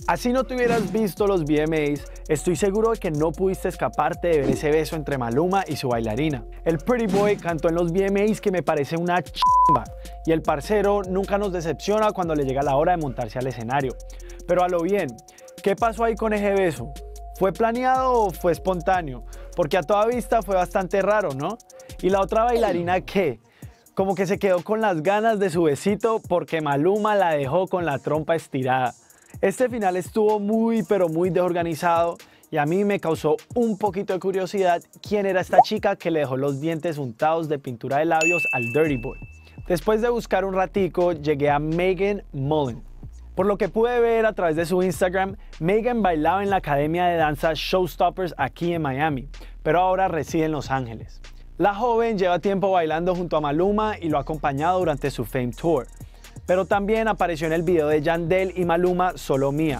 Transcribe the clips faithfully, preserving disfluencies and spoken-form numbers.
Así no te hubieras visto los V M As, estoy seguro de que no pudiste escaparte de ver ese beso entre Maluma y su bailarina. El Pretty Boy cantó en los V M As que me parece una chimba, y el parcero nunca nos decepciona cuando le llega la hora de montarse al escenario. Pero a lo bien, ¿qué pasó ahí con ese beso? ¿Fue planeado o fue espontáneo? Porque a toda vista fue bastante raro, ¿no? ¿Y la otra bailarina qué? Como que se quedó con las ganas de su besito porque Maluma la dejó con la trompa estirada. Este final estuvo muy pero muy desorganizado y a mí me causó un poquito de curiosidad quién era esta chica que le dejó los dientes untados de pintura de labios al Dirty Boy. Después de buscar un ratico llegué a Megan Mullin. Por lo que pude ver a través de su Instagram, Megan bailaba en la academia de danza Showstoppers aquí en Miami, pero ahora reside en Los Ángeles. La joven lleva tiempo bailando junto a Maluma y lo ha acompañado durante su Fame Tour. Pero también apareció en el video de Yandel y Maluma, Solo Mía.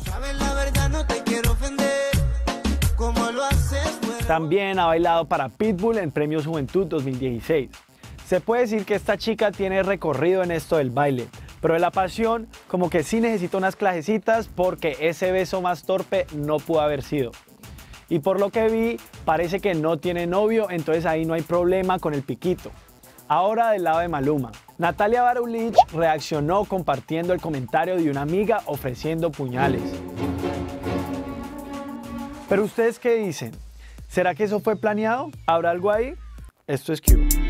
También ha bailado para Pitbull en Premios Juventud dos mil dieciséis. Se puede decir que esta chica tiene recorrido en esto del baile, pero de la pasión como que sí necesita unas clasecitas porque ese beso más torpe no pudo haber sido. Y por lo que vi, parece que no tiene novio, entonces ahí no hay problema con el piquito. Ahora del lado de Maluma. Natalia Barulich reaccionó compartiendo el comentario de una amiga ofreciendo puñales. ¿Pero ustedes qué dicen? ¿Será que eso fue planeado? ¿Habrá algo ahí? Esto es Q.